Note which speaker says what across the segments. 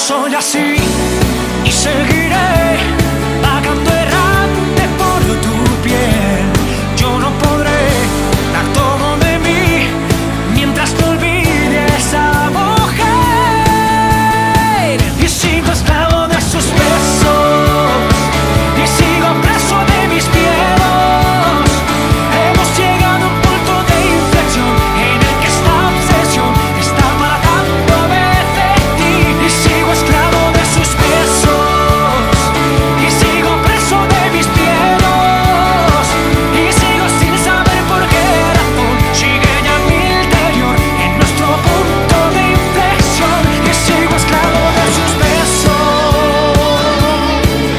Speaker 1: soy así y seguiré vagando errante por tu piel. Yo no podré dar todo de mí mientras te olvide esa mujer. Y sigo esclavo de sus besos y sigo preso de mis miedos. Hemos llegado a un punto de inflexión en el que esta obsesión está matándome de ti. Y sigo esclavo de sus besos y sigo preso de mis miedos. Y sigo sin saber por qué razón sigue ya en mi interior en nuestro punto de inflexión. Y sigo esclavo de sus besos.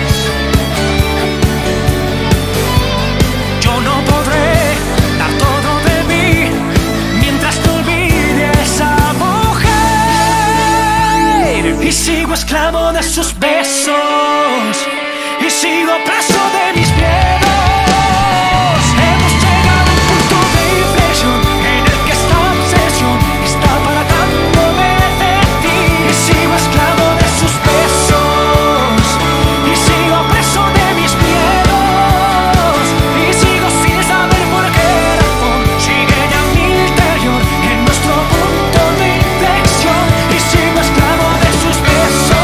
Speaker 1: Yo no podré dar todo de mí mientras te olvide esa mujer. Y sigo esclavo de sus besos y sigo preso de mis miedos. Hemos llegado a un punto de inflexión en el que esta obsesión está apartándome de ti. Y sigo esclavo de sus besos y sigo preso de mis miedos. Y sigo sin saber por qué razón sigue ya en mi interior en nuestro punto de inflexión. Y sigo esclavo de sus besos.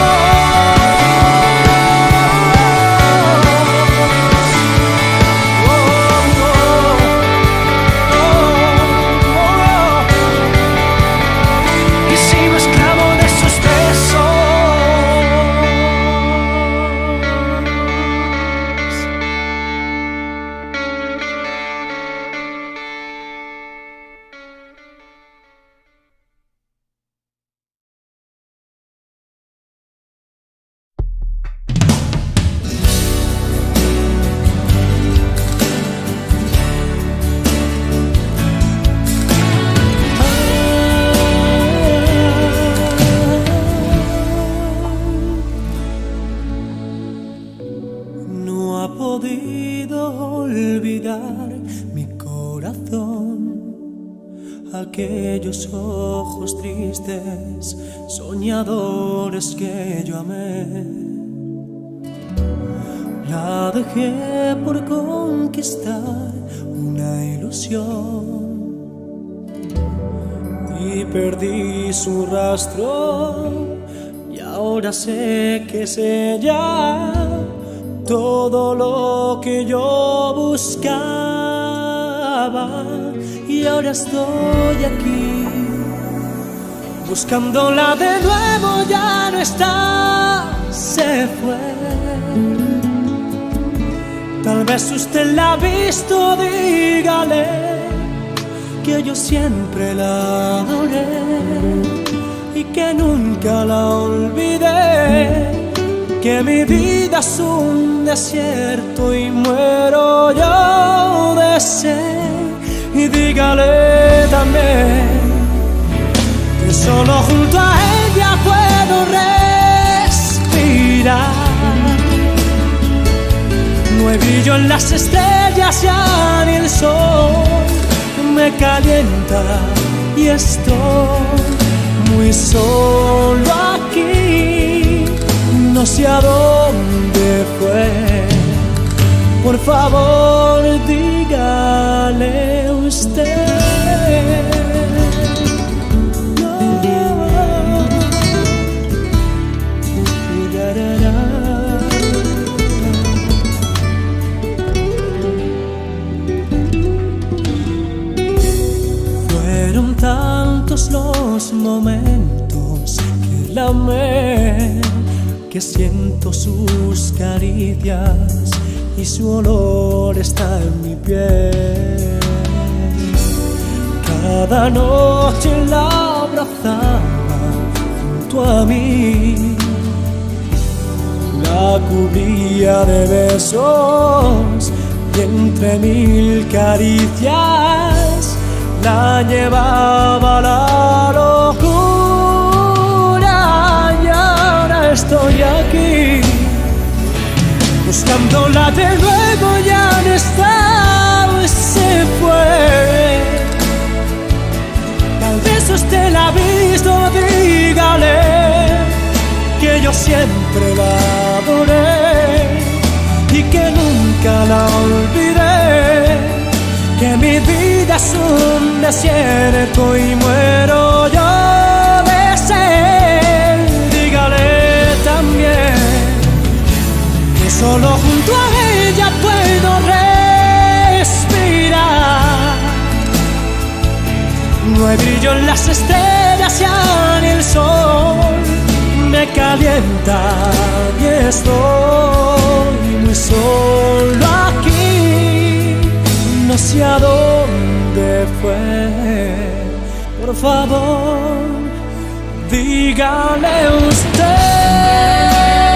Speaker 1: Y sigo esclavo de sus besos.
Speaker 2: No ha podido olvidar mi corazón aquellos ojos tristes, soñadores que yo amé. La dejé por conquistar una ilusión y perdí su rastro, y ahora sé que es ella todo lo que yo buscaba. Y ahora estoy aquí buscándola de nuevo, ya no está, se fue. Tal vez usted la ha visto, dígale que yo siempre la adoré y que nunca la olvidé, que mi vida es un desierto y muero yo de sed. Y dígale también que solo junto a ella puedo respirar. No hay brillo en las estrellas, ya ni el sol me calienta y estoy muy solo aquí. No sé a dónde fue, por favor dígale usted. No. Fueron tantos los momentos que la amé, que siento sus caricias y su olor está en mi piel. Cada noche la abrazaba junto a mí, la cubría de besos y entre mil caricias la llevaba a la locura. Y ahora estoy aquí buscándola de nuevo, ya no está, se fue. Tal vez usted la ha visto, dígale que siempre la adoré y que nunca la olvidé, que mi vida es un desierto y muero yo de sed. Dígale también que solo junto a ella puedo respirar. No hay brillo en las estrellas, ya ni el sol me calienta y estoy muy solo aquí. No sé a dónde fue, por favor, dígale usted.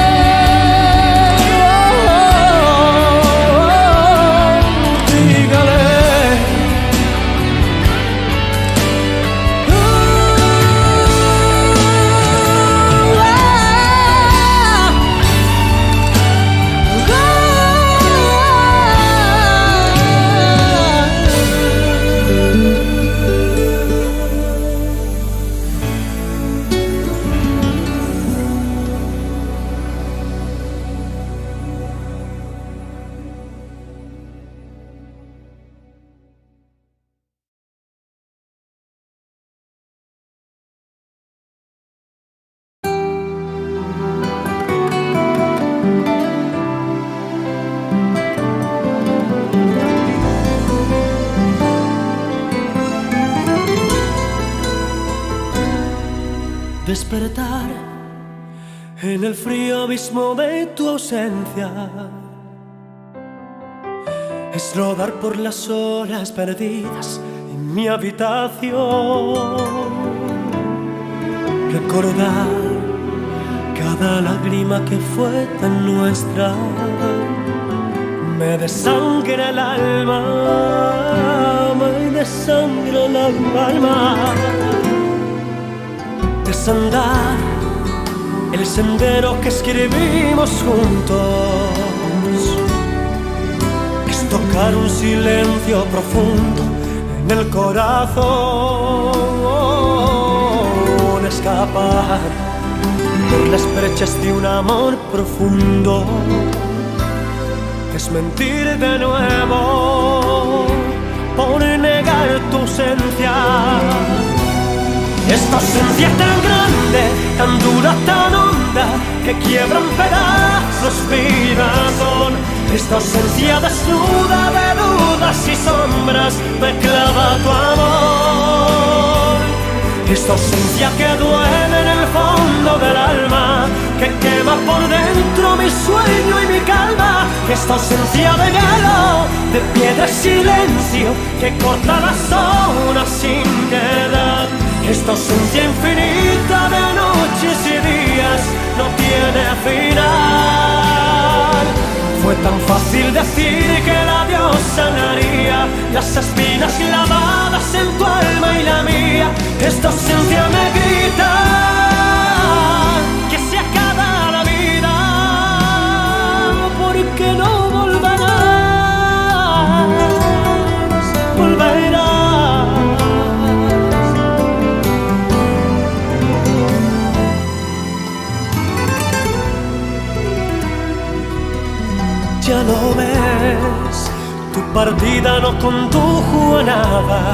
Speaker 2: Despertar en el frío abismo de tu ausencia, es rodar por las horas perdidas en mi habitación, recordar cada lágrima que fue tan nuestra, me desangra el alma, me desangra el alma. Desandar el sendero que escribimos juntos, es tocar un silencio profundo en el corazón, escapar por las brechas de un amor profundo, es mentir de nuevo por negar tu ausencia. Esta ausencia es tan grande, tan dura, tan honda, que quiebra en pedazos mi razón. Esta ausencia desnuda de dudas y sombras me clava tu amor. Esta ausencia que duele en el fondo del alma, que quema por dentro mi sueño y mi calma. Esta ausencia de hielo, de piedra y silencio, que corta las horas sin piedad. Esta ausencia infinita de noches y días no tiene final. Fue tan fácil decir que el adiós sanaría las espinas clavadas en tu alma y la mía. Esta ausencia me grita que se acaba la vida, porque no volverás, volverás. Ya lo ves, tu partida no condujo a nada,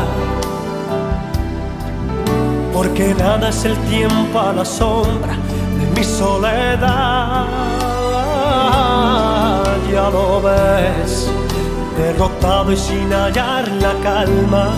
Speaker 2: porque nada es el tiempo a la sombra de mi soledad. Ya lo ves, derrotado y sin hallar la calma,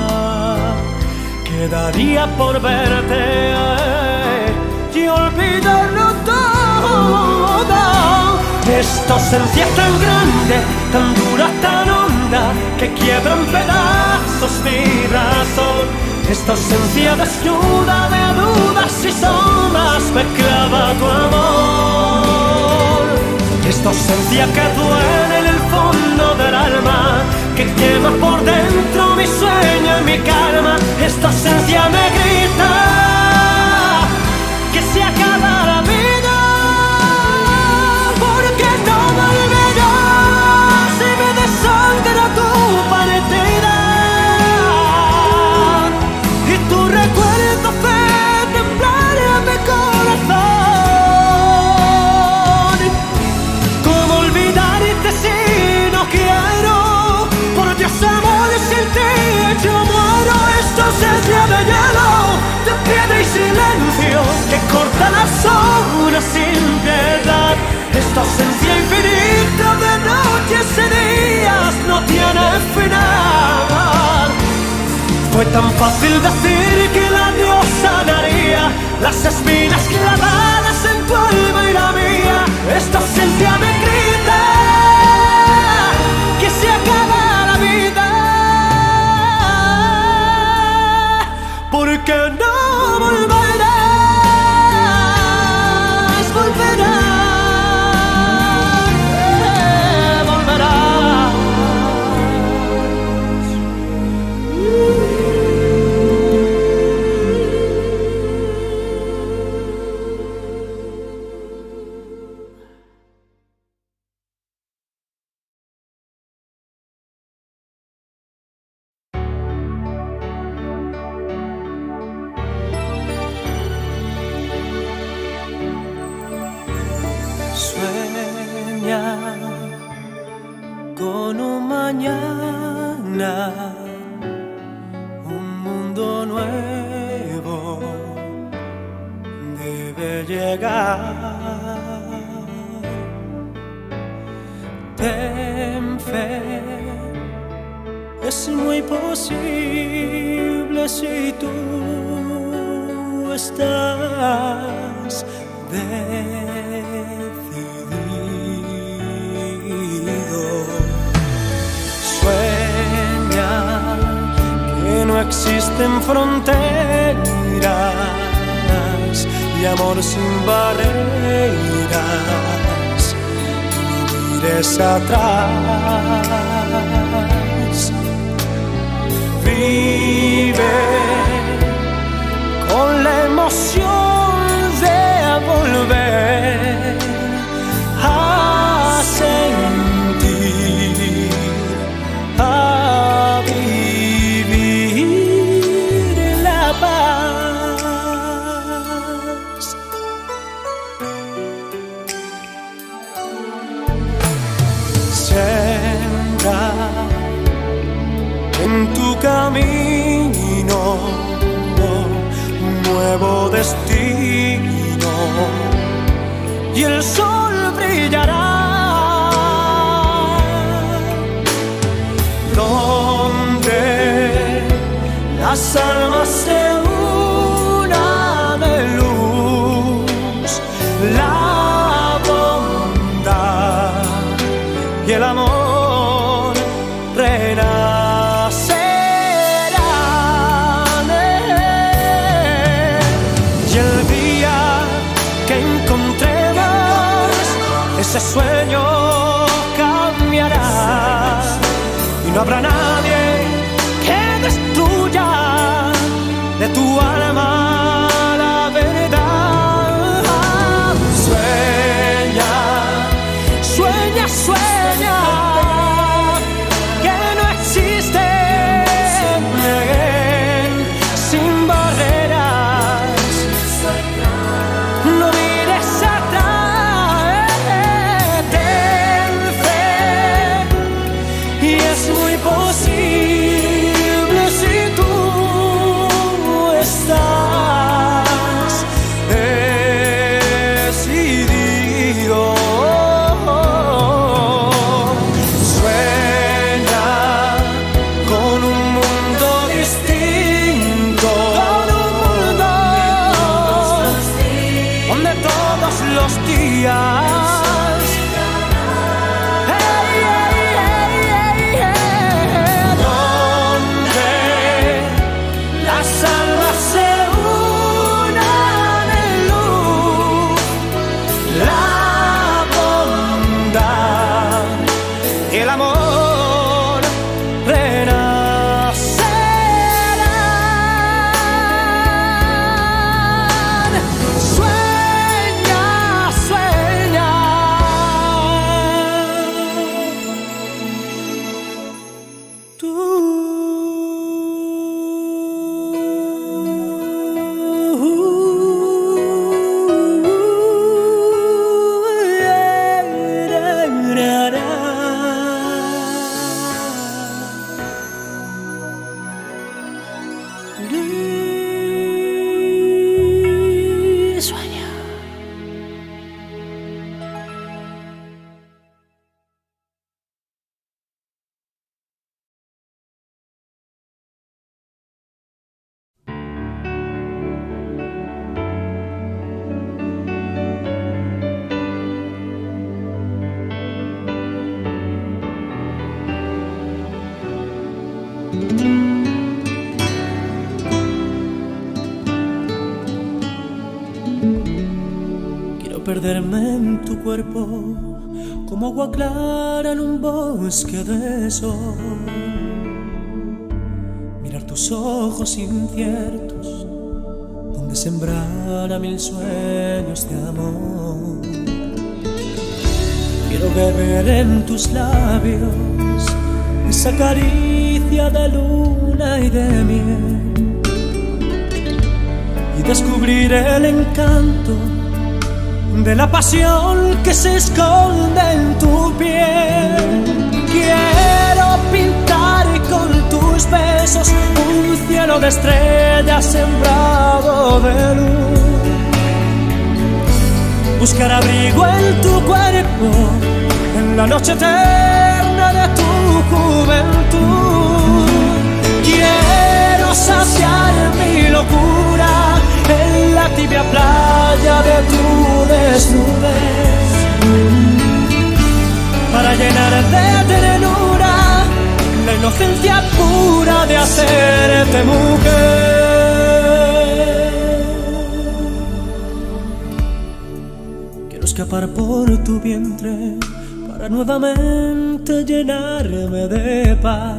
Speaker 2: quedaría por verte y olvidarlo todo. Esta ausencia es tan grande, tan dura, tan honda, que quiebra en pedazos mi razón. Esta ausencia desnuda de dudas y sombras me clava tu amor. Esta ausencia que duele en el fondo del alma, que quema por dentro mi sueño y mi calma. Esta ausencia me grita que se acaba la vida.
Speaker 1: Tu recuerdo fue templar a mi corazón.
Speaker 2: que corta las horas sin piedad. Esta ausencia infinita de noches y días no tiene final. Fue tan fácil decir que la Dios sanaría las espinas clavadas en tu alma y la mía. Esta ausencia me grita que se acaba la vida, porque no volverás, volverás, volverás. Sueña con un mañana, un mundo nuevo debe llegar. Ten fe, es muy posible si tú estás decidido. Sueña que no existen fronteras y amor sin barreras. No mires atrás, vive con la emoción de volver a sentir, a vivir la paz. Siembra en tu camino un nuevo destino y el sol brillará donde las almas se unan de luz, la bondad y el amor renacerán. Y el día que encontremos ese sueño cambiará y no habrá nadie que destruya de tu alma la verdad. Sueña, sueña, sueña que no existe sin barreras. No mires atrás, ten fe y es muy posible si tú estás decidido. Sueña con un mundo distinto, donde todos los días donde las almas se unan en luz, la bondad y el amor renacerán. Sueña, sueña perderme en tu cuerpo como agua clara en un bosque de sol. Mirar tus ojos inciertos donde sembrara mil sueños de amor. Quiero beber en tus labios esa caricia de luna y de miel y descubrir el encanto de la pasión que se esconde en tu piel. Quiero pintar con tus besos un cielo de estrellas sembrado de luz, buscar abrigo en tu cuerpo en la noche eterna de tu juventud. Quiero saciar mi locura en la tibia playa de tu desnudez, para llenar de ternura la inocencia pura de hacerte mujer. Quiero escapar por tu vientre para nuevamente llenarme de paz,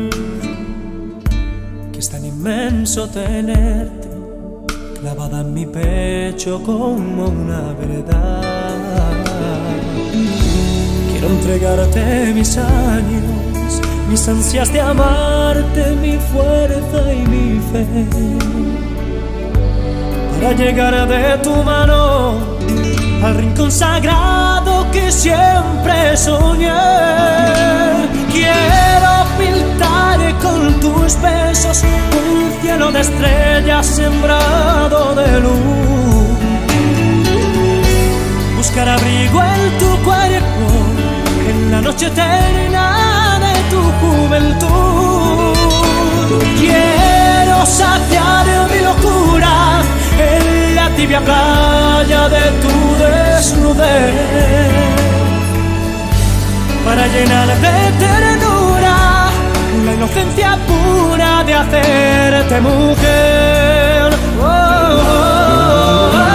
Speaker 2: que es tan inmenso tenerte clavada en mi pecho como una verdad. Quiero entregarte mis años, mis ansias de amarte, mi fuerza y mi fe, para llegar de tu mano al rincón sagrado que siempre soñé. Quiero pintar con tus besos un cielo de estrellas sembrado de luz, buscar abrigo en tu cuerpo en la noche eterna de tu juventud. Quiero saciar mi locura en la tibia playa de tu desnudez, para llenar de ternura la inocencia pura de hacerte mujer. Oh, oh, oh, oh.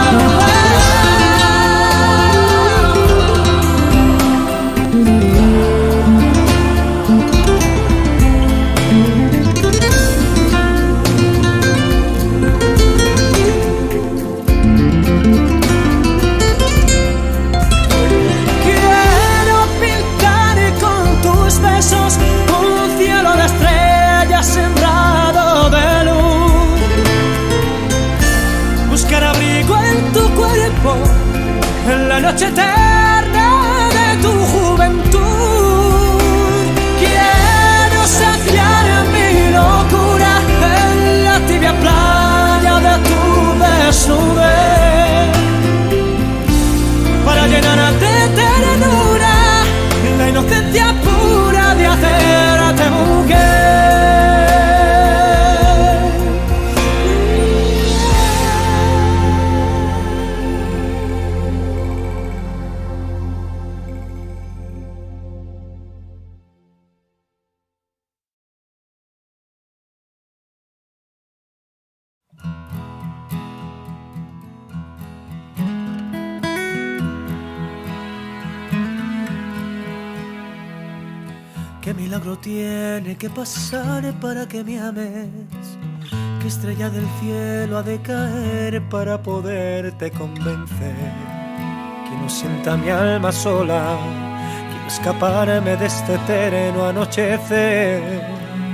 Speaker 2: Un cielo de estrellas sembrado de luz, buscar abrigo en tu cuerpo en la noche eterna de tu juventud. Quiero saciar mi locura en la tibia playa de tu desnudez, para llenar de ternura la inocencia pura de hacerte mujer. ¿Qué milagro tiene que pasar para que me ames? ¿Qué estrella del cielo ha de caer para poderte convencer? Que no sienta mi alma sola, quiero escaparme de este eterno anochecer.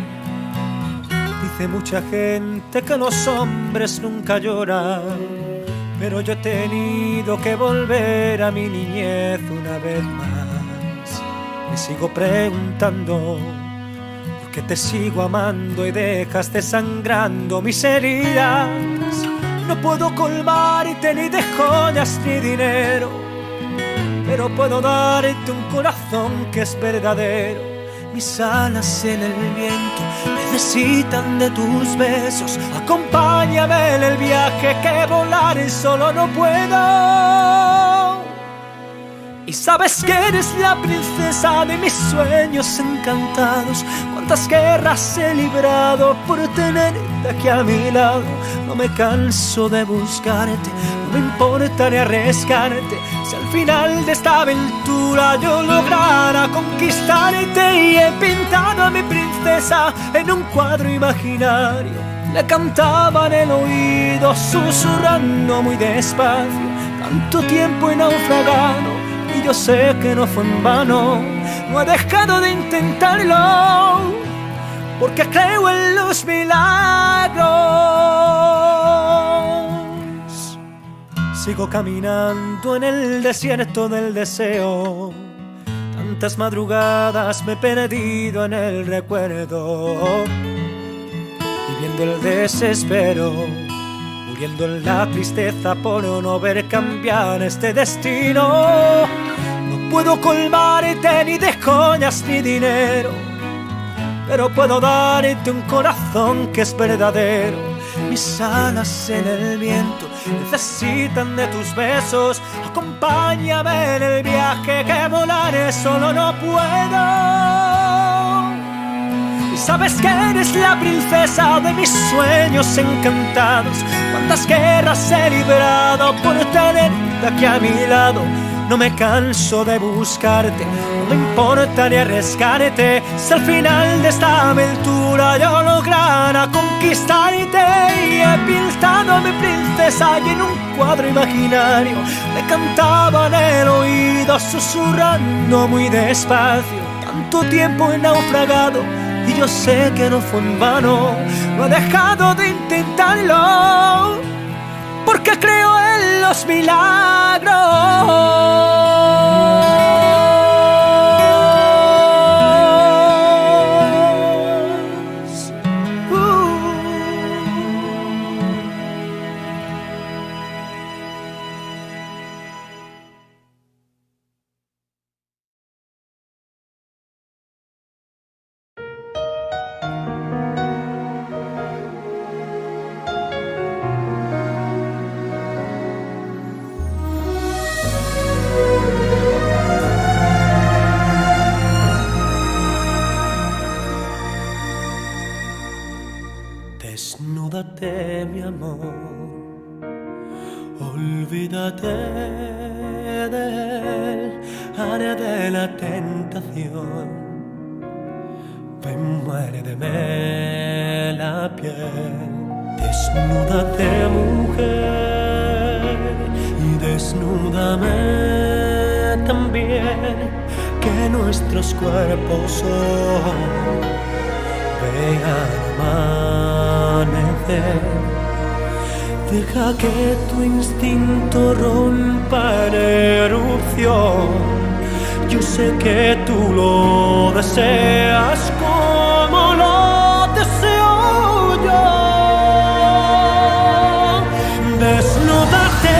Speaker 2: Dice mucha gente que los hombres nunca lloran, pero yo he tenido que volver a mi niñez una vez más. Me sigo preguntando por qué te sigo amando y dejas desangrando mis heridas. No puedo colmarte ni de joyas ni dinero, pero puedo darte un corazón que es verdadero. Mis alas en el viento necesitan de tus besos. Acompáñame en el viaje que volar solo no puedo. Y sabes que eres la princesa de mis sueños encantados. Cuántas guerras he librado por tenerte aquí a mi lado. No me canso de buscarte,
Speaker 1: No me importaría arriesgarte si al final de esta aventura yo lograra conquistarte. Y he pintado a mi princesa en un cuadro imaginario. Le cantaba en el oído susurrando muy despacio. Tanto tiempo he naufragado y yo sé que no fue en vano. No he dejado de intentarlo porque creo en los milagros. Sigo caminando en el desierto del deseo. Tantas madrugadas me he perdido en el recuerdo, viviendo el desespero, muriendo en la tristeza por no ver cambiar este destino. No puedo colmarte ni de joyas ni dinero, pero puedo darte un corazón que es verdadero. Mis alas en el viento necesitan de tus besos. Acompáñame en el viaje que volaré solo no puedo. Y sabes que eres la princesa de mis sueños encantados. Cuántas guerras he librado por tenerte aquí a mi lado. No me canso de buscarte, no me importa ni arriesgarte. Si al final de esta aventura yo lograra conquistarte. Y he pintado a mi princesa y en un cuadro imaginario le cantaba en el oído susurrando muy despacio. Tanto tiempo he naufragado y yo sé que no fue en vano. No he dejado de intentarlo porque creo en los milagros. Desnúdate, mi amor, olvídate de él, área de la tentación. Ven, muérdeme la piel. Desnúdate, mujer, y desnúdame también, que nuestros cuerpos son vean amanecer. Deja que tu instinto rompa en erupción. Yo sé que tú lo deseas como lo deseo yo. Desnúdate,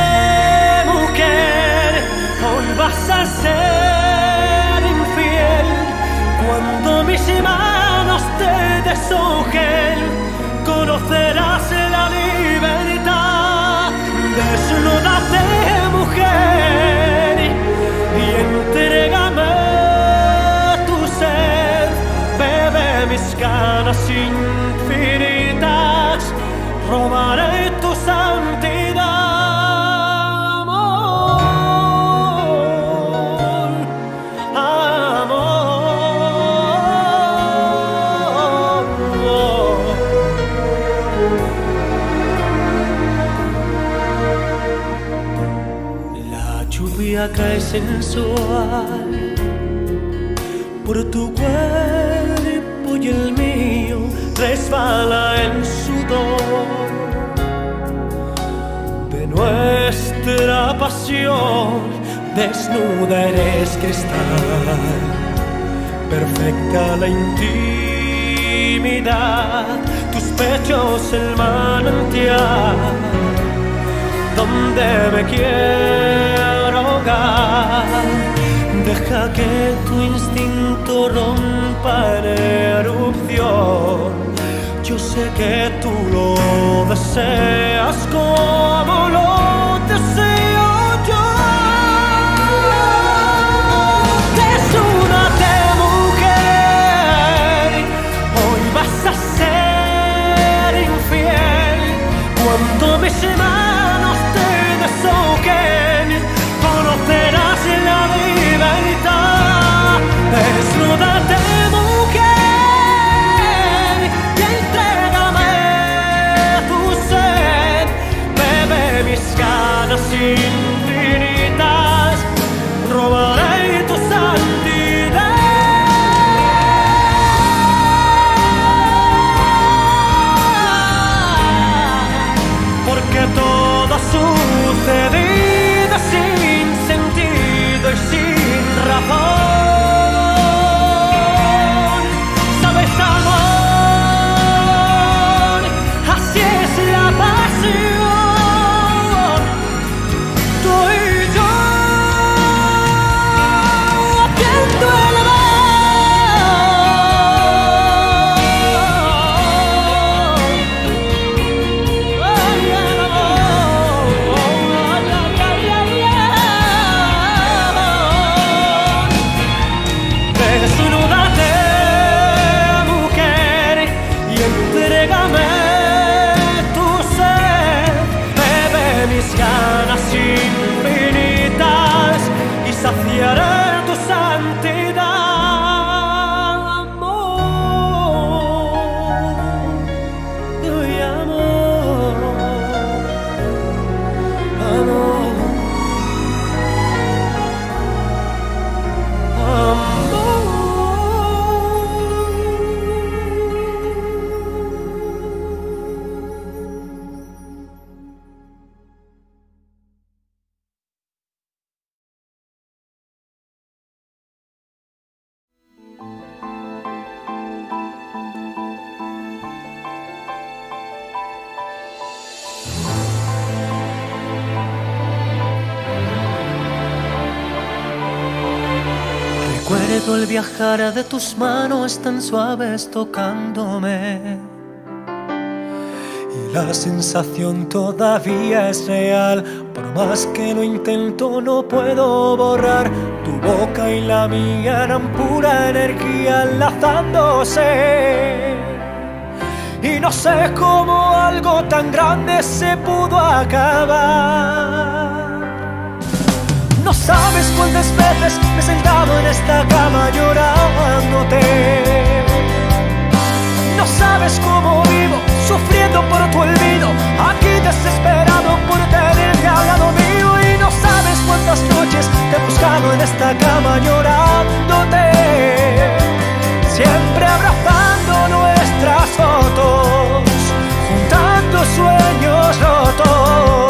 Speaker 1: mujer, hoy vas a ser infiel. Cuando mis manos te deshojen, conocerás la libertad. Desnúdate, mujer, y entrégame tu sed. Bebe mis ganas infinitas, robaré tu santidad. Cae sensual por tu cuerpo y el mío resbala el sudor de nuestra pasión. Desnuda eres cristal, perfecta la intimidad, tus pechos el manantial donde me quiero ahogar. Deja que tu instinto rompa en erupción. Yo sé que tú lo deseas como lo deseo yo. Desnúdate, mujer, hoy vas a ser infiel. Cuando mis manos te Recuerdo el viajar de tus manos tan suaves tocándome, y la sensación todavía es real. Por más que lo intento no puedo borrar. Tu boca y la mía eran pura energía enlazándose, y no sé cómo algo tan grande se pudo acabar. No sabes cuántas veces me he sentado en esta cama llorándote. No sabes cómo vivo sufriendo por tu olvido, aquí desesperado por tenerte al lado mío. Y no sabes cuántas noches te he buscado en esta cama llorándote, siempre abrazando nuestras fotos, juntando sueños rotos.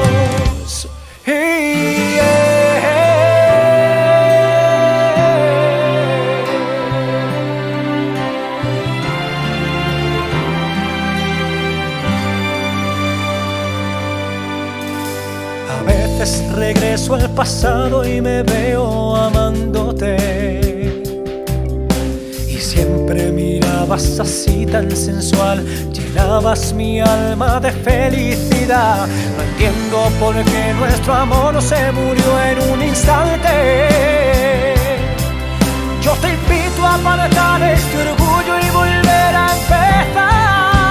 Speaker 1: Regreso al pasado y me veo amándote, y siempre mirabas así tan sensual, llenabas mi alma de felicidad. No entiendo por qué nuestro amor se murió en un instante. Yo te invito a apartar este orgullo y volver a empezar.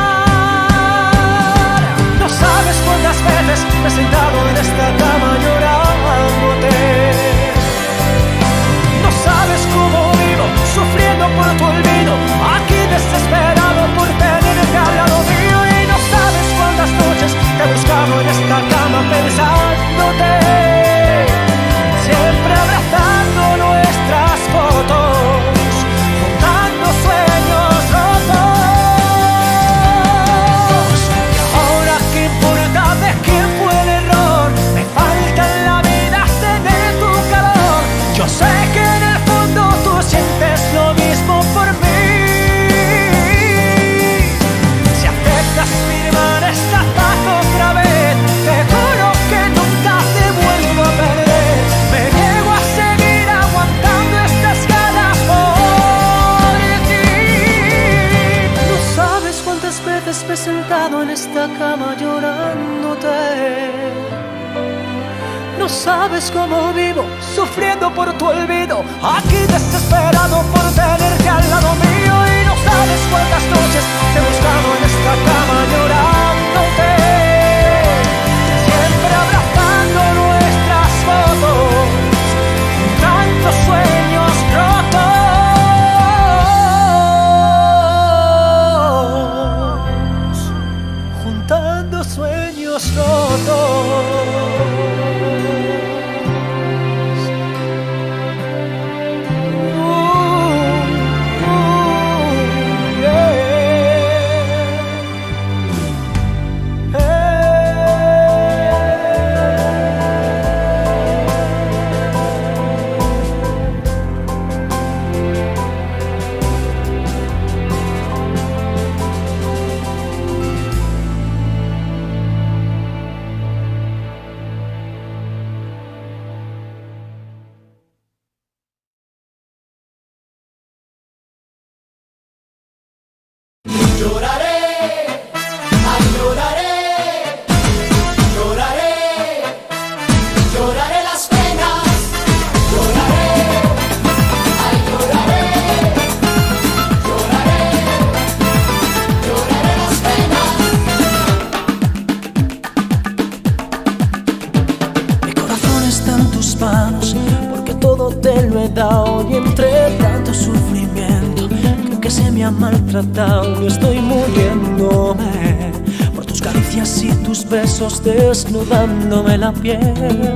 Speaker 1: No sabes cuántas veces me he sentado en esta cama llorándote. No sabes cómo vivo sufriendo por tu olvido, aquí desesperado por tenerte al lado mío. Y no sabes cuántas noches te he buscado en esta cama pensándote, siempre abrazando nuestras fotos, juntando sueños rotos. Yo sé que en el fondo tú sientes lo mismo por mí. Si aceptas firmar esta paz otra vez, te juro que nunca te vuelvo a perder. Me niego a seguir aguantando estas ganas por ti. No sabes cuántas veces me he sentado en esta cama llorándote. No sabes cómo vivo sufriendo por tu olvido, aquí desesperado por tenerte al lado mío. Y no sabes cuántas noches te he buscado en esta cama llorándote, siempre abrazando nuestras fotos, juntando sueños rotos, juntando sueños rotos.
Speaker 2: Porque todo te lo he dado, y entre tanto sufrimiento creo que se me ha maltratado. Y estoy muriéndome por tus caricias y tus besos desnudándome la piel.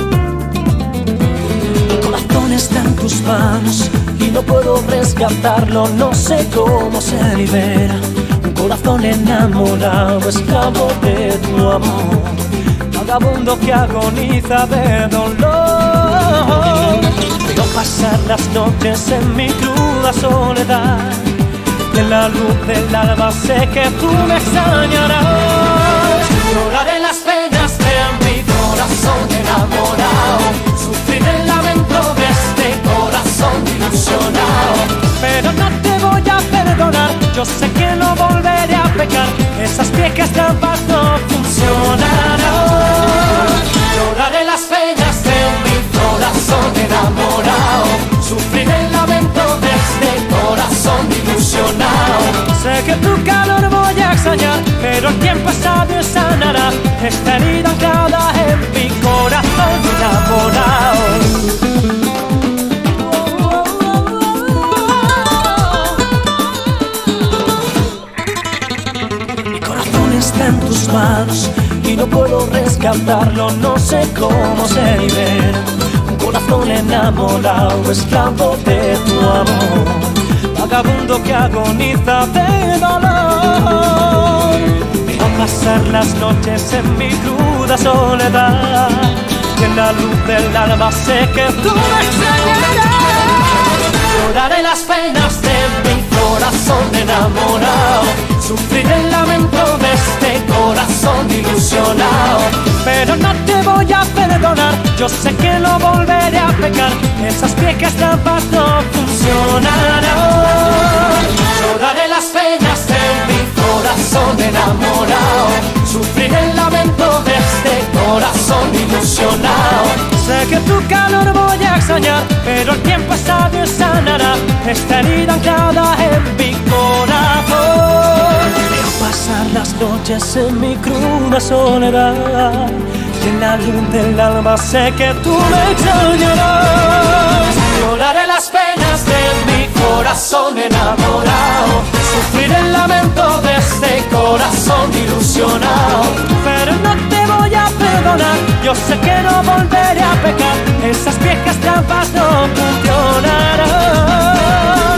Speaker 2: Mi corazón está en tus manos y no puedo rescatarlo, no sé cómo se libera. Un corazón enamorado, esclavo de tu amor, vagabundo que agoniza de dolor. Veo pasar las noches en mi cruda soledad, y en la luz del alba sé que tú me extrañarás. Lloraré las penas de mi corazón enamorado, sufrir el lamento de este corazón de ilusión. yo sé que no volveré a pecar. Esas viejas trampas no funcionarán.
Speaker 1: Lloraré las penas de mi corazón enamorado, sufriré el lamento de este corazón ilusionado.
Speaker 2: Sé que tu calor voy a extrañar, pero el tiempo sabio sanará esta herida anclada en mi corazón enamorado. Mi corazón está en tus manos y no puedo rescatarlo, no sé cómo se libera. Un corazón enamorado, esclavo de tu amor, vagabundo que agoniza de dolor. Veo pasar las noches en mi cruda soledad, y en la luz del alba sé que tú me extrañarás.
Speaker 1: Lloraré las penas de mi corazón enamorado, sufriré el lamento de este corazón ilusionado.
Speaker 2: Pero no te voy a perdonar, yo sé que no volveré a pecar. Esas viejas trampas no funcionarán.
Speaker 1: Lloraré las penas de mi corazón enamorado, sufriré el lamento de este corazón ilusionado.
Speaker 2: Sé que tu calor voy a extrañar, pero el tiempo sabio sanará esta herida anclada en mi corazón. Veo pasar las noches en mi cruda soledad, y en la luz del alma sé que tú me extrañarás.
Speaker 1: Lloraré las penas de mi corazón enamorado, sufriré el lamento de este corazón ilusionado.
Speaker 2: Pero no te voy a perdonar, yo sé que no volveré a pecar. Esas viejas trampas no funcionarán.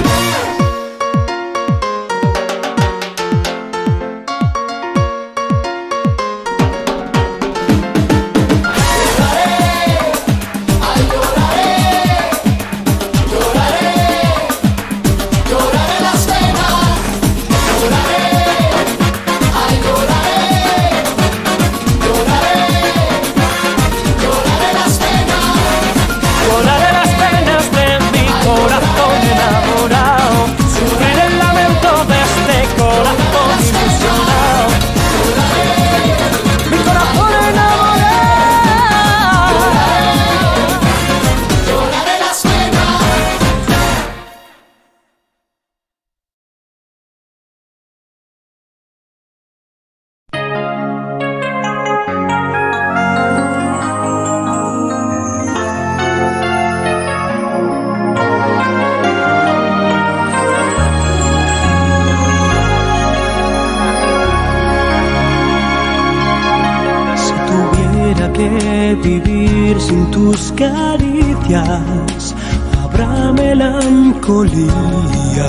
Speaker 2: Vivir sin tus caricias, habrá melancolía.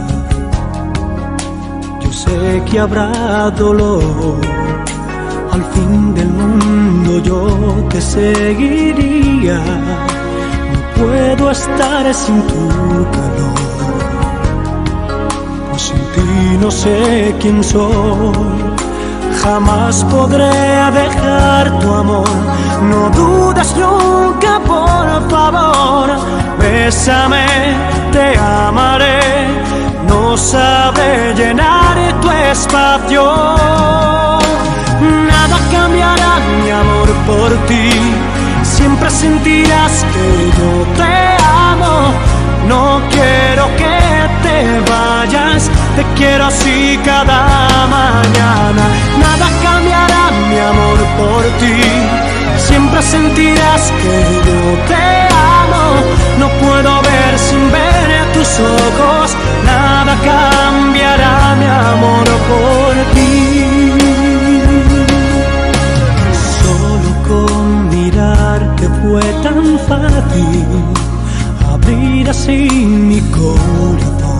Speaker 2: Yo sé que habrá dolor, al fin del mundo yo te seguiría. No puedo estar sin tu calor, pues sin ti no sé quién soy. Jamás podré dejar tu amor, no dudes nunca, por favor. Bésame, te amaré, no sabré llenar tu espacio. Nada cambiará mi amor por ti, siempre sentirás que yo te amo. No quiero que te vayas, te quiero así cada mañana. Nada cambiará mi amor por ti, siempre sentirás que yo te amo. No puedo ver sin ver tus ojos, nada cambiará mi amor por ti. Solo con mirarte fue tan fácil abrir así mi corazón,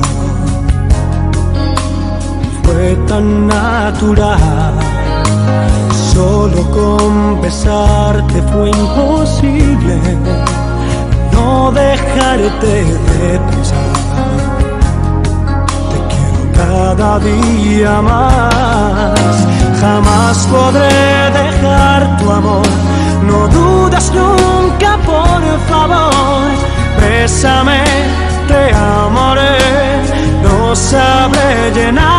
Speaker 2: fue tan natural. Solo con besarte fue imposible no dejarte de pensar. Te quiero cada día más, jamás podré dejar tu amor. No dudes nunca, por favor. Bésame, te amaré, no sabré llenar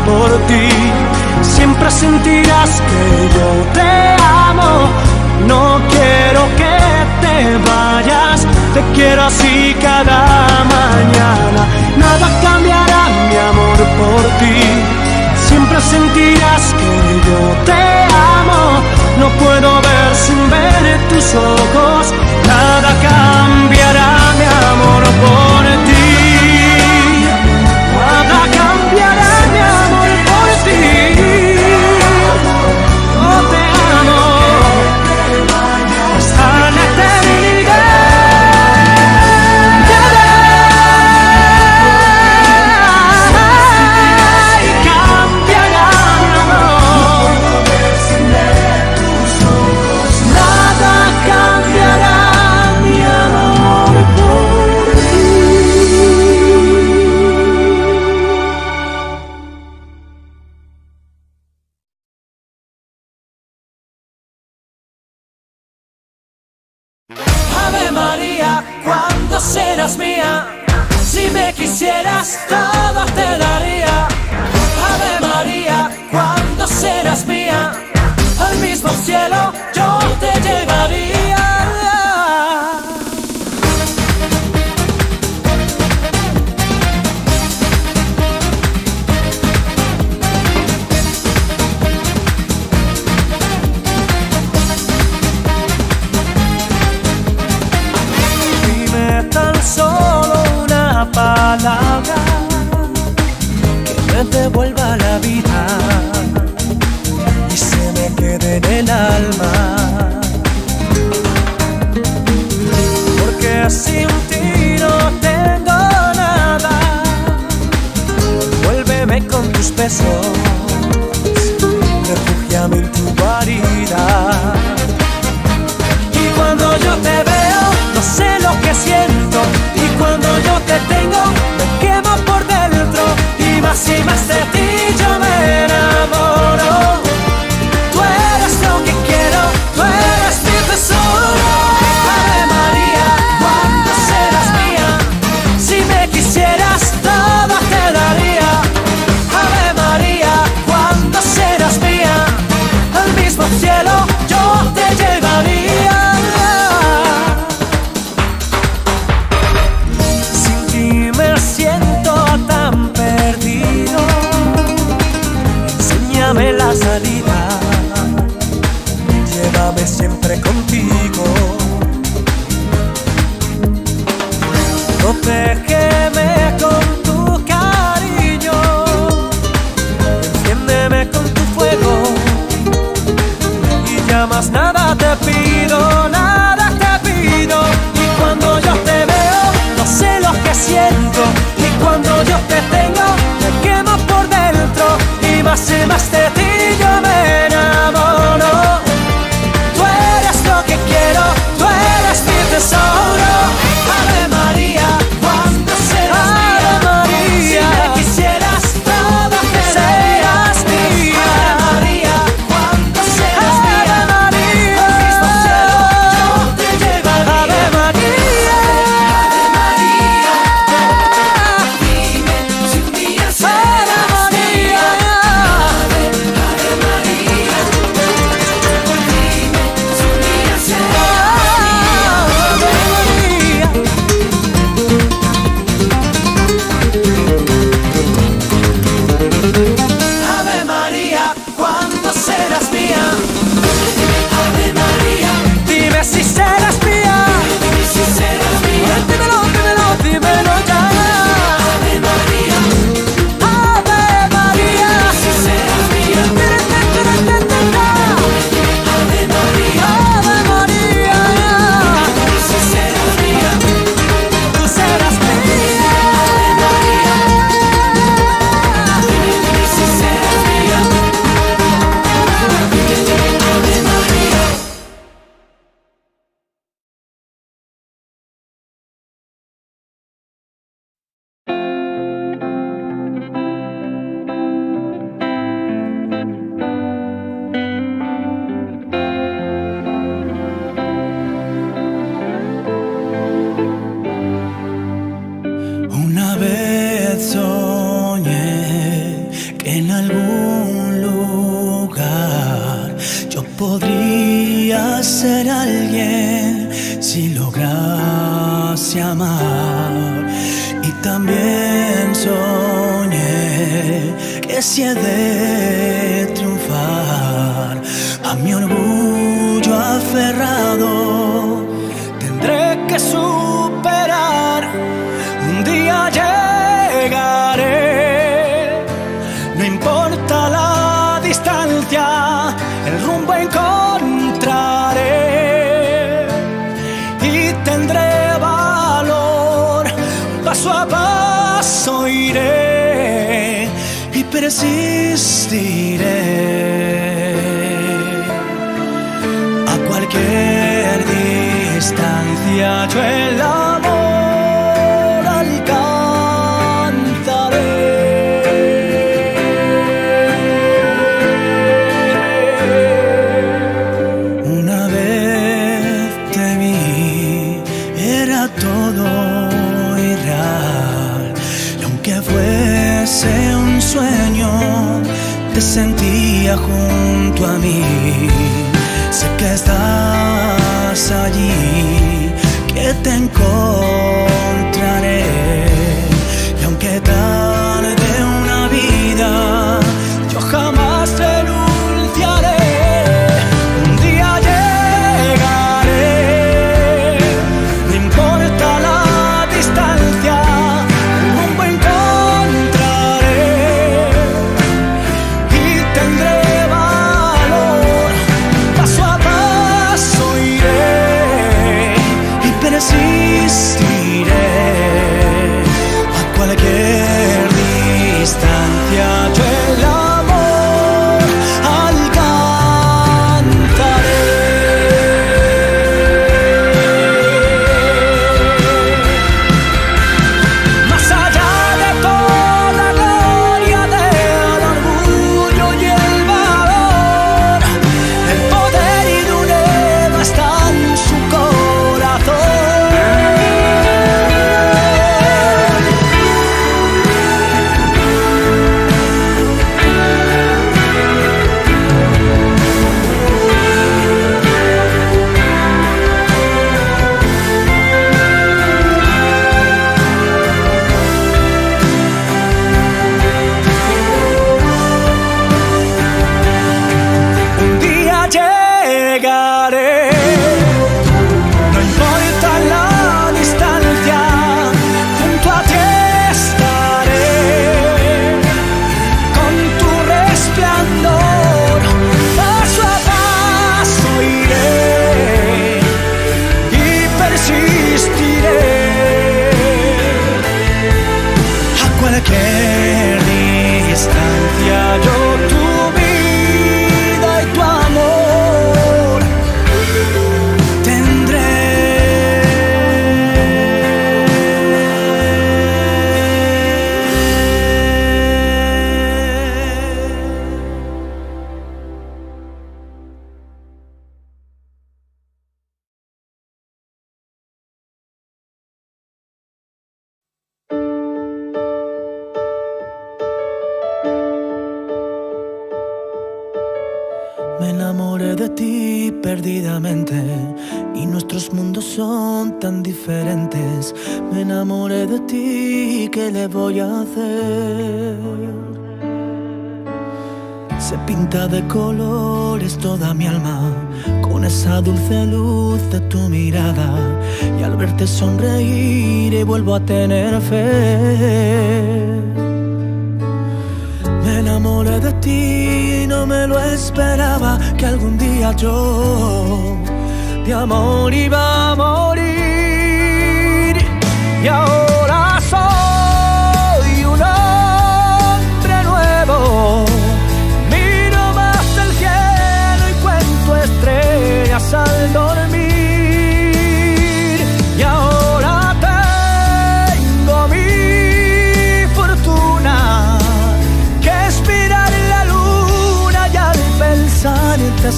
Speaker 2: por ti. Siempre sentirás que yo te amo. No quiero que te vayas, te quiero así cada mañana. Nada cambiará mi amor por ti. Siempre sentirás que yo te amo. No puedo ver sin ver tus ojos. Nada cambiará mi amor por ti. Nada cambiará mi amor por ti. Yo te amo hasta la
Speaker 1: Ave María, cuando serás mía, si me quisieras todo te daría. Ave María, cuando serás mía, al mismo cielo yo te llevaría.
Speaker 2: Solo una palabra que me devuelva la vida y se me quede en el alma, porque sin ti no tengo nada. Vuélveme con tus besos, refúgiame en tu guarida. Y cuando yo te veo, no sé lo que siento, y cuando yo te tengo, me quemo por dentro, y más de ti yo me enamoro. Tú eres lo que quiero, tú eres mi tesoro. Ave María, cuando serás mía, si me quisieras todo te daría. Ave María, cuando serás mía, al mismo cielo yo te llevaría. La salida, llévame siempre contigo. Protégeme con tu cariño, enciéndeme con tu fuego, y ya más nada te pido, nada te pido. Y cuando yo te veo, no sé lo que siento, y cuando yo te tengo, me quemo por dentro, y más de ti yo me enamoro. Tú eres lo que quiero, tú eres mi tesoro. Ave María, cuando serás mía, María, si me quisieras todo te serás mía. Ave María, cuando serás mía, María, al mismo cielo yo te llevaré. Ave María, Ave María, dime si un día serás mía. Ave María, ¿cuándo serás mía? Ave María, dime si serás mía. Dime si serás mía. Dímelo, dímelo, dímelo ya. Ave María, Ave María, dime si serás mía. Ave María, Ave María, dime si serás mía. Tú serás mía. Ave María. Si serás mía,
Speaker 1: podría ser alguien si lograse amar. Y también soñé que si he de triunfar, a mi orgullo aferrado tendré que superar. Un día llegaré, no importa la distancia, el rumbo encontraré y tendré valor. Paso a paso iré y persistiré. A cualquier distancia yo el amor alcanzaré. Una vez te vi, era todo irreal, y aunque fuese un sueño, te sentía junto a mí. Sé que estás allí, que te encontraré, y aunque tarde una vida, yo jamás renunciaré. Un día llegaré, no importa la distancia, el rumbo encontraré y tendré valor. Paso a paso iré y persistiré. A cualquier distancia yo el amor alcanzaré. Más allá de toda gloria, del orgullo y el valor, el poder y un ego está en su corazón. Un día llegaré, no importa la distancia, junto a ti estaré, con tu resplandor. Paso a paso iré y persistiré. A cualquier distancia yo tu vida y tu amor tendré. Me enamoré de ti perdidamente y nuestros mundos son tan diferentes. Me enamoré de ti, ¿qué le voy a hacer? Se pinta de colores toda mi alma con esa dulce luz de tu mirada, y al verte sonreír vuelvo a tener fe. Me enamoré de ti, no me lo esperaba, que algún día yo de amor iba a morir. Y ahora soy un hombre nuevo, miro más el cielo y cuento estrellas al dormir. Y ahora tengo mi fortuna, pensarte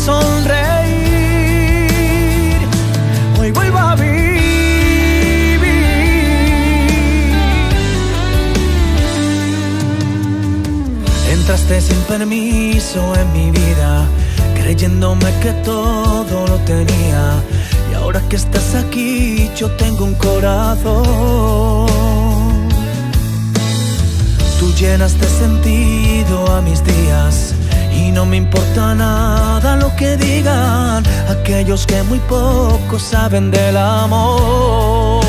Speaker 1: sonreír. Hoy vuelvo a vivir. Entraste sin permiso en mi vida, creyéndome que todo lo tenía. Y ahora que estás aquí, yo tengo un corazón. Tú llenas de sentido a mis días y no me importa nada lo que digan aquellos que muy poco saben del amor.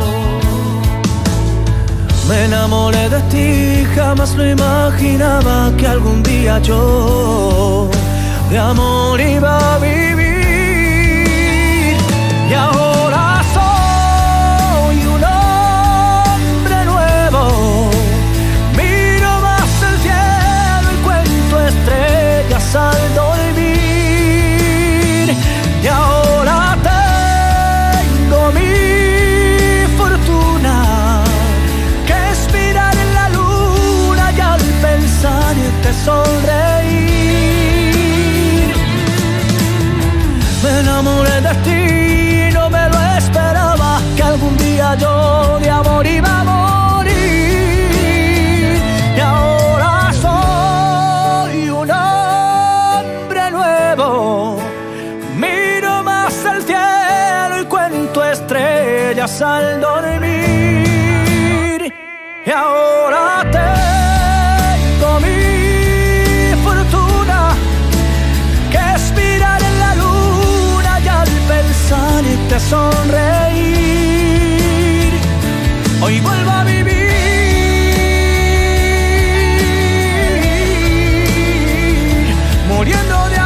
Speaker 1: Me enamoré de ti, jamás lo imaginaba que algún día yo de amor iba a vivir. Y ahora soy un hombre nuevo, miro más el cielo y cuento estrellas al dormir. Y ahora tengo mi fortuna, que es mirar en la luna y al pensar te sonreír. Me enamoré de ti, no me lo esperaba, que algún día yo de amor iba a morir. Y ahora soy un hombre nuevo, miro más el cielo y cuento estrellas al dormir. Y ahora tengo mi fortuna, que es mirar en la luna y al pensar te sonreír. Hoy vuelvo a vivir, muriendo de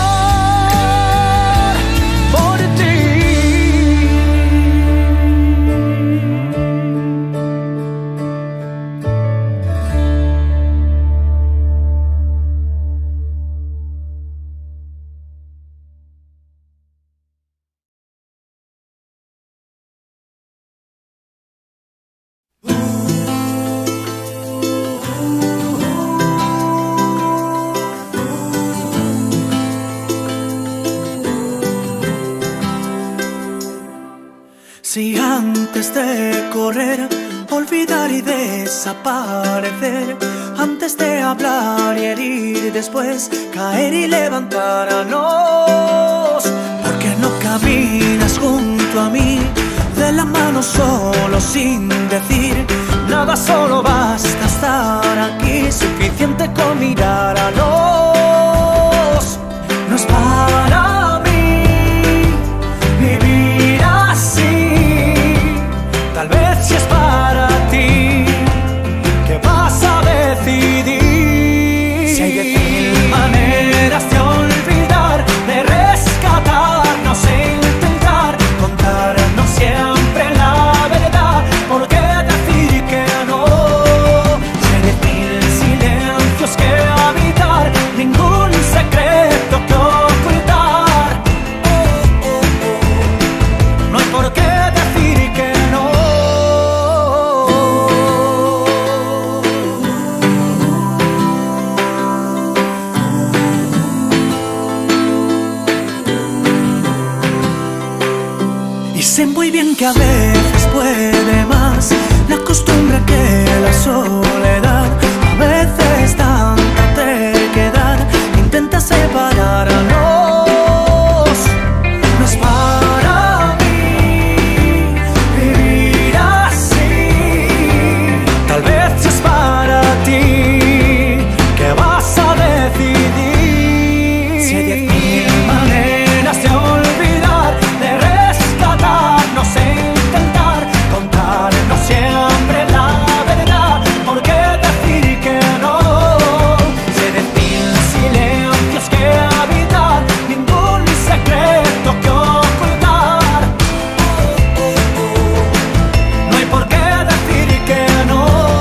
Speaker 1: amor por ti. Si antes de correr, olvidar y desaparecer, antes de hablar y herir, después caer y levantarnos, ¿por qué no caminas junto a mí, de la mano solo sin decir nada? Solo basta estar aquí, suficiente con mirarnos. No es para mí vivir así, tal vez si es para ti, ¿qué vas a decidir? Si hay 10.000 maneras de olvidar, de rescatarnos e intentar contarnos siempre la verdad, ¿por qué decir que no? Si hay 10.000 silencios que habitar, ningún secreto que ocultar, no hay por qué decir que no. Y sé muy bien que a veces puede más la costumbre que la soledad, a veces tanta terquedad intenta separarnos. No es para mí vivir así, tal vez si es para ti, ¿qué vas a decidir? Si hay 10.000 maneras de olvidar, de rescatarnos e intentar contarnos siempre la verdad, ¿por qué decir que no? Si hay 10.000 silencios que habitar, ningún secreto que ocultar, no hay por qué decir que no.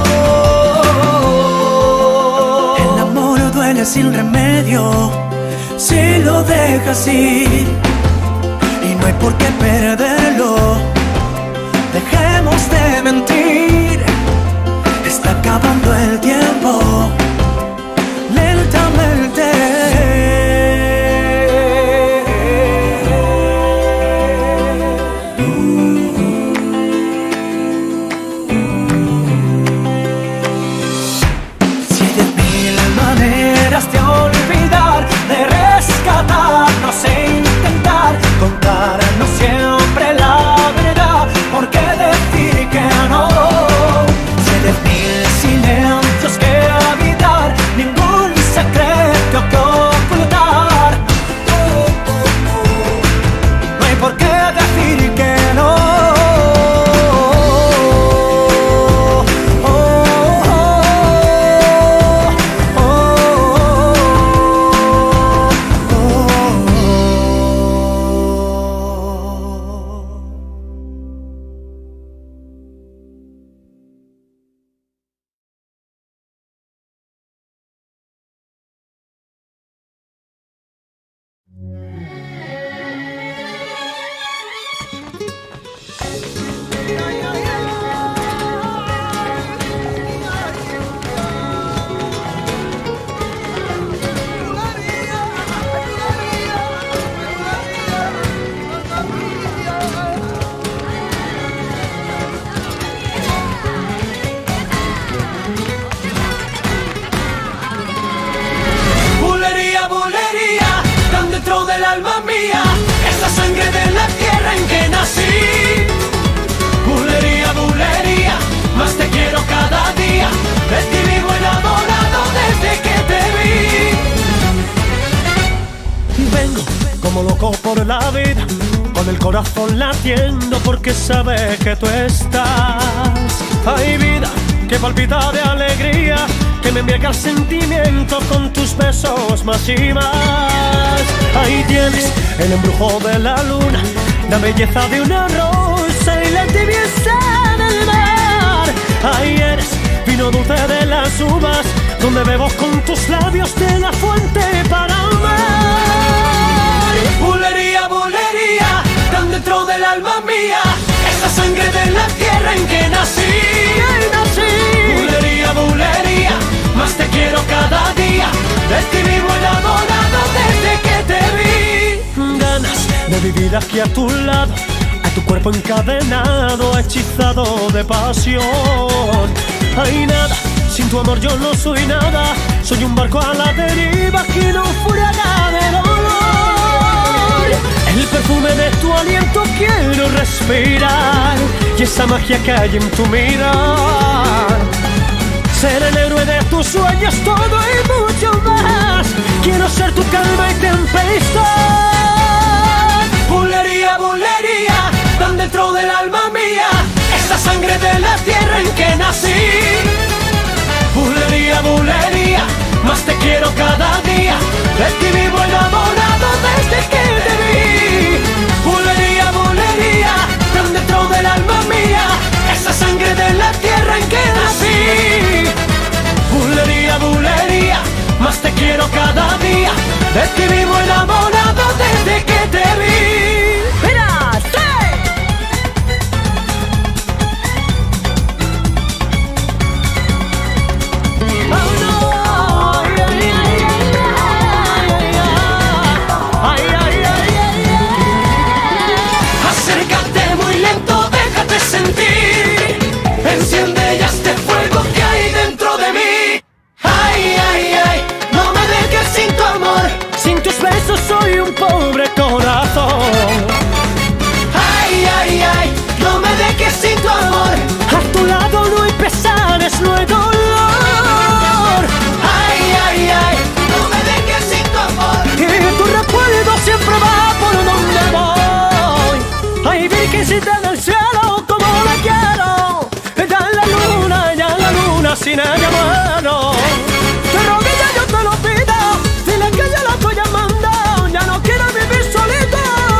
Speaker 1: El amor duele sin remedio si lo dejas ir, y no hay por qué perderlo. Dejemos de mentir, está acabando el tiempo lentamente. Si hay 10.000 maneras de olvidar, de rescatar,
Speaker 2: Vengo como loco por la vida, con el corazón latiendo porque sabe que tú estás. Hay vida que palpita de alegría, que me embriaga el sentimiento con tus besos más y más. Ahí tienes el embrujo de la luna, la belleza de una rosa y la tibieza del mar. Ahí eres vino dulce de las uvas, donde bebo con tus labios de la fuente para amar.
Speaker 1: Bulería, bulería, tan dentro del alma mía, esa sangre de la tierra en que nací. Bulería, bulería, más te quiero cada día, de ti vivo enamorado desde que te vi.
Speaker 2: Ganas de vivir aquí a tu lado, a tu cuerpo encadenado, hechizado de pasión. Hay nada, sin tu amor yo no soy nada, soy un barco a la deriva que no naufraga de dolor. El perfume de tu aliento quiero respirar, y esa magia que hay en tu mirar. Ser el héroe de tus sueños, todo y mucho más. Quiero ser tu calma y tempestad.
Speaker 1: Bulería, bulería, tan dentro del alma mía, esa sangre de la tierra en que nací. Bulería, bulería, más te quiero cada día, de ti vivo enamorado desde que te vi. Bulería, bulería, tan dentro del alma mía, esa sangre de la tierra en que nací. Bulería, bulería, más te quiero cada día, de ti vivo enamorado desde que te vi. Enciende ya este fuego que hay dentro de mí. Ay, ay, ay, no me dejes sin tu amor.
Speaker 2: Sin tus besos soy un pobre corazón.
Speaker 1: Ay, ay, ay, no me dejes sin tu amor.
Speaker 2: A tu lado no hay pesares, no hay dolor.
Speaker 1: Ay, ay, ay, no me dejes sin tu amor.
Speaker 2: Y tu recuerdo siempre va por donde voy. Ay, virgencita del cielo, como la quiero. Sin ella muero. De rodillas yo te lo pido, dile que yo la estoy llamando. Ya no quiero vivir solito,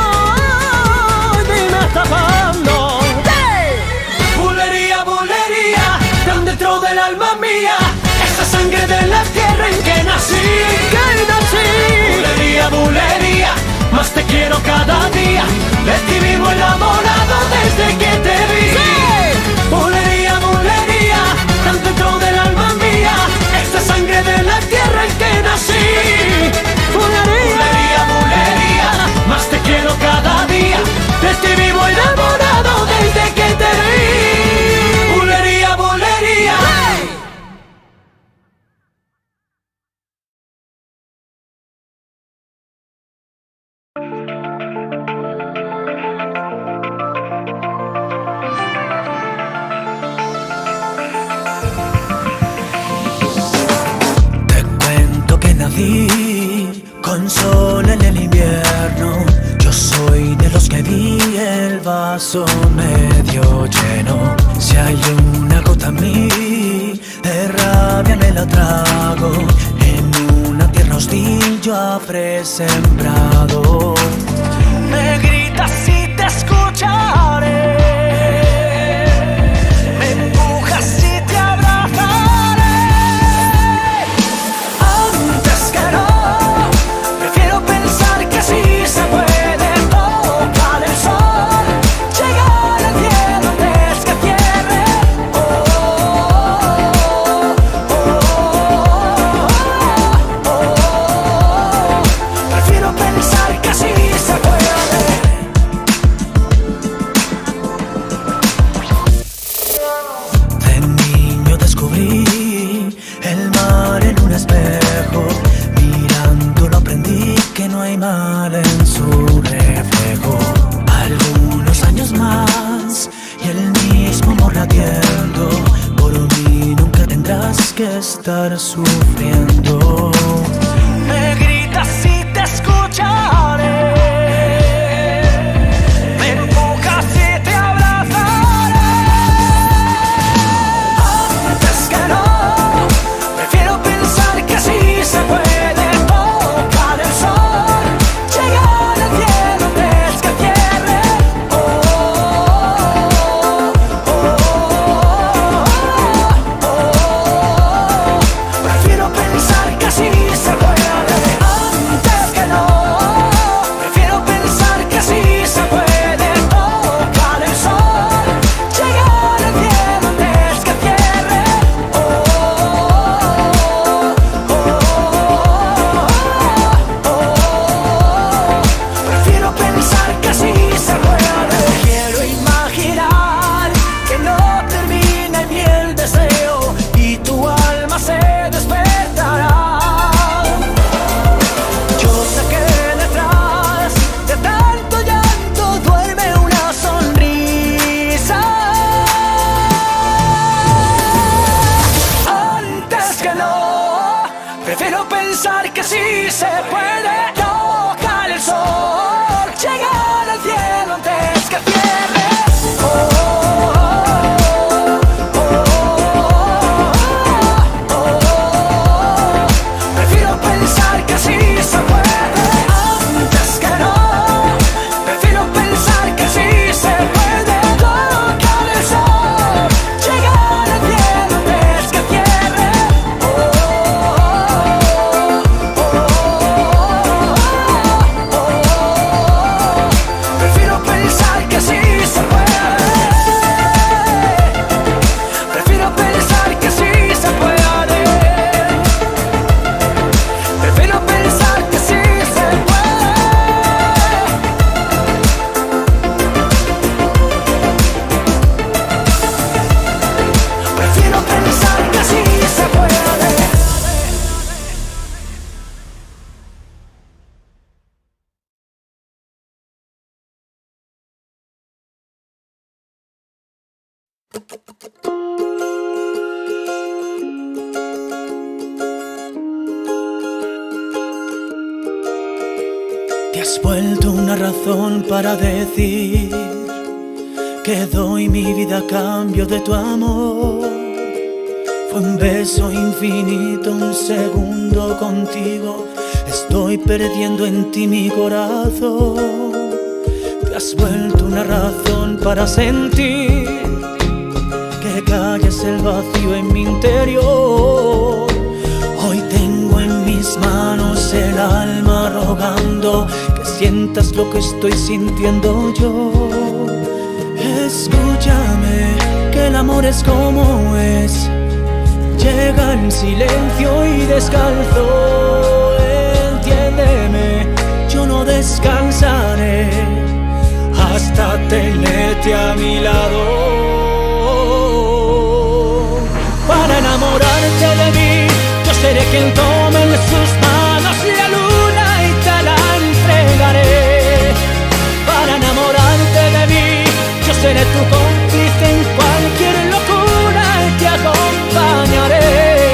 Speaker 2: dime hasta cuándo.
Speaker 1: Bulería, bulería, tan dentro del alma mía, esa sangre de la tierra en que nací. Bulería, bulería, más te quiero cada día, de ti vivo enamorado desde que te vi. Bulería, bulería, tan dentro del alma mía, esta sangre de la tierra en que nací. Bulería, bulería, más te quiero cada día, de ti vivo enamorado desde que te vi. Bulería, bulería. Con sol en el invierno, yo soy de los que vi el vaso medio lleno. Si hay una gota en mí de rabia me la trago, en una tierra hostil yo habré sembrado. Me gritas y te escucharé, me empujas y te abrazaré. Antes que no, prefiero pensar que sí se puede tocar el sol, llegar al cielo antes que cierre. Prefiero pensar que sí se puede. De niño descubrí el mar en un espejo, mirándolo aprendí que no hay mal en su reflejo. Algunos años más y el mismo amor latiendo, por mí nunca tendrás que estar sufriendo. Me gritas y te escuchas. Te has vuelto una razón para decir que doy mi vida a cambio de tu amor. Fue un beso infinito, un segundo contigo. Estoy perdiendo en ti mi corazón. Te has vuelto una razón para sentir que calles el vacío en mi interior. Hoy tengo en mis manos el alma rogando que sientas lo que estoy sintiendo yo. Escúchame, que el amor es como es. Llega en silencio y descalzo. Entiéndeme, yo no descansaré hasta tenerte a mi lado. Para enamorarte de mí, yo seré quien tome en sus manos la luna y te la entregaré. Para enamorarte de mí, yo seré tu cómplice en cualquier locura y te acompañaré.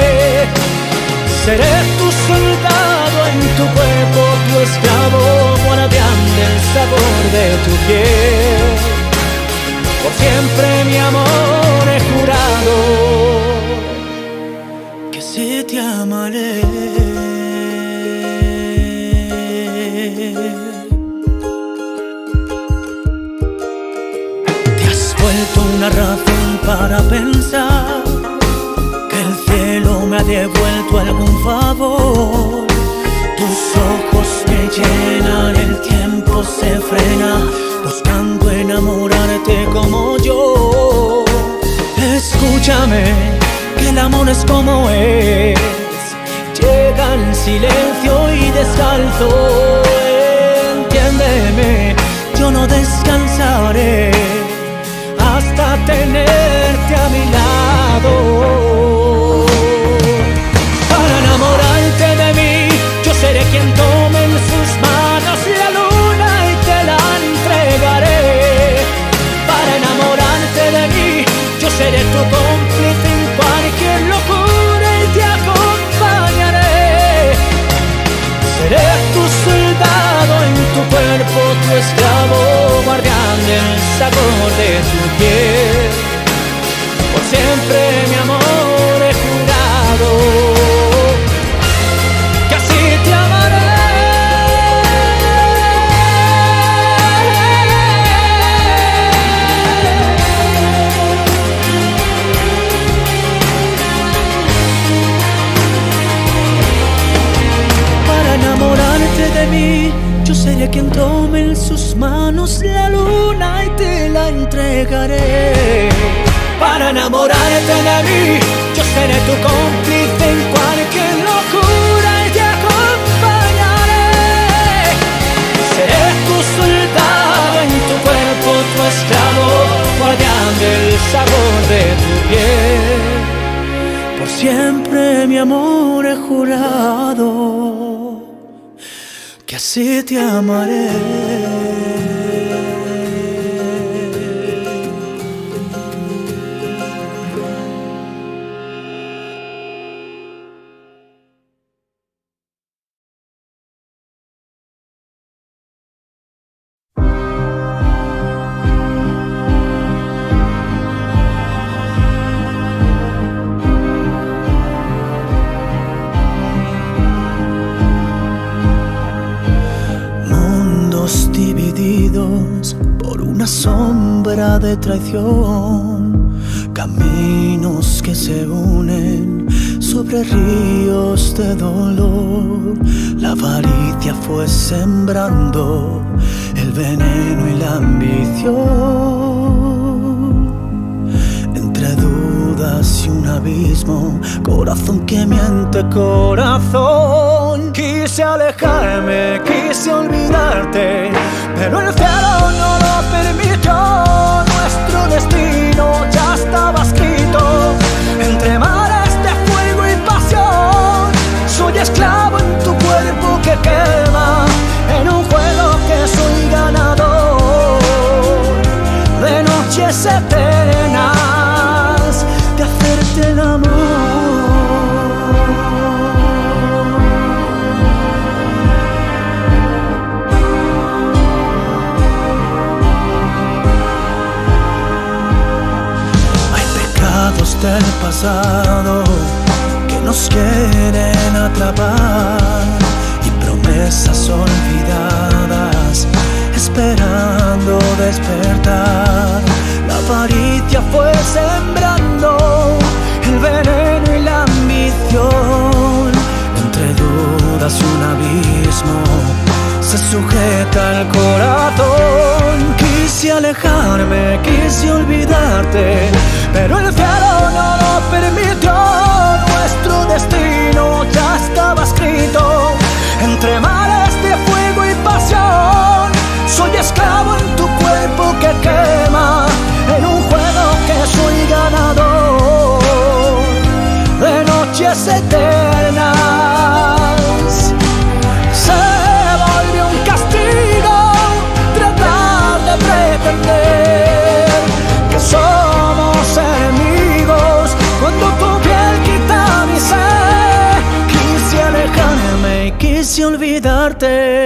Speaker 1: Seré tu soldado en tu cuerpo, tu esclavo, guardián del sabor de tu piel. Por siempre, mi amor, he jurado que sí te amaré. Te has vuelto una razón para pensar que el cielo me ha devuelto algún favor. Tus ojos me llenan, el tiempo se frena, buscando enamorarte como yo. Escúchame, que el amor es como es. Llega en silencio y descalzo. Entiéndeme, yo no descansaré hasta tenerte a mi lado. Para enamorarte de mí, yo seré quien tome en sus manos la luna y te la entregaré. Para enamorarte de mí, yo seré tu cómplice en cualquier locura y te acompañaré. Seré tu soldado en tu cuerpo, tu esclavo, guardián del sabor de tu piel. Por siempre, mi amor, he jurado que así te amaré. Para enamorarte de mí, yo seré quien tome en sus manos la luna y te la entregaré. Para enamorarte de mí, yo seré tu cómplice en cualquier locura y te acompañaré. Seré tu soldado en tu cuerpo, tu esclavo, guardián del sabor de tu piel. Por siempre, mi amor, he jurado que así te amaré. Divididos por una sombra de traición, caminos que se unen sobre ríos de dolor. La avaricia fue sembrando el veneno y la ambición. Entre dudas y un abismo, corazón que miente, corazón. Quise alejarme, quise olvidarte, pero el cielo no lo permitió. Nuestro destino ya estaba escrito entre mares de fuego y pasión. Soy esclavo en tu cuerpo que quema, en un juego que soy ganador de noches eternas. pasado que nos quieren atrapar, y promesas olvidadas esperando despertar. La avaricia fue sembrando el veneno y la ambición. Entre dudas y un abismo se sujeta el corazón. Quise alejarme, quise olvidarte, pero el cielo no lo permitió. Nuestro destino ya estaba escrito entre mares de fuego y pasión. Soy esclavo en tu cuerpo que quema, en un juego que soy ganador de noches eternas. Se volvió un castigo tratar de pretender que somos enemigos cuando tu piel quita mi sed. Quise alejarme y quise olvidarte.